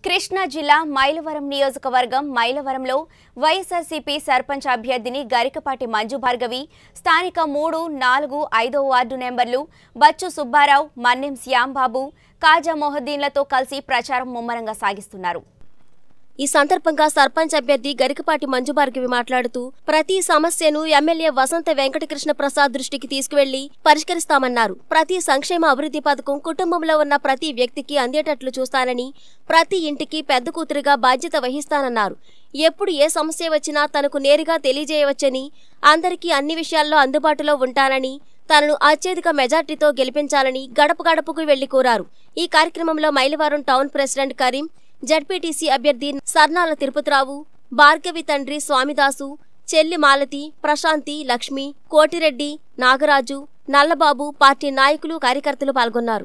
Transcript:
కృష్ణా జిల్లా మైలవరం నియోజకవర్గం మైలవరంలో వైఎస్ఆర్సీపీ సర్పంచ్ అభ్యర్థిని గరికపాటి మంజు భార్గవి స్థానిక 3, 4, 5వ వార్డు నెంబర్లు బచ్చు సుబ్బారావు, మన్నెం శ్యాంబాబు, కాజా మొహద్దీన్లతో కలిసి ప్రచారం ముమ్మరంగా సాగిస్తున్నారు. ఈ సందర్భంగా సర్పంచ్ అభ్యర్థి గరికపాటి మంజు భార్గవి మాట్లాడుతూ ప్రతి సమస్యను ఎమ్మెల్యే వసంత వెంకటకృష్ణ ప్రసాద్ దృష్టికి తీసుకువెళ్లి పరిష్కరిస్తామన్నారు. ప్రతి సంక్షేమ అభివృద్ధి పథకం కుటుంబంలో ఉన్న ప్రతి వ్యక్తికి అందేటట్లు చూస్తానని, ప్రతి ఇంటికి పెద్ద కూతురుగా బాధ్యత వహిస్తానన్నారు. ఎప్పుడు ఏ సమస్య వచ్చినా తనకు నేరుగా తెలియజేయవచ్చని, అందరికీ అన్ని విషయాల్లో అందుబాటులో ఉంటానని, తనను అత్యధిక మెజార్టీతో గెలిపించాలని గడప గడపకు వెళ్లి కోరారు. ఈ కార్యక్రమంలో Mylavaram town president Karim, ZPTC అభ్యర్థి సర్నాల తిరుపతిరావు, భార్గవి తండ్రి స్వామిదాసు, చెల్లి మాలతి, ప్రశాంతి, లక్ష్మి, కోటిరెడ్డి, నాగరాజు, నల్లబాబు, పార్టీ నాయకులు, కార్యకర్తలు పాల్గొన్నారు.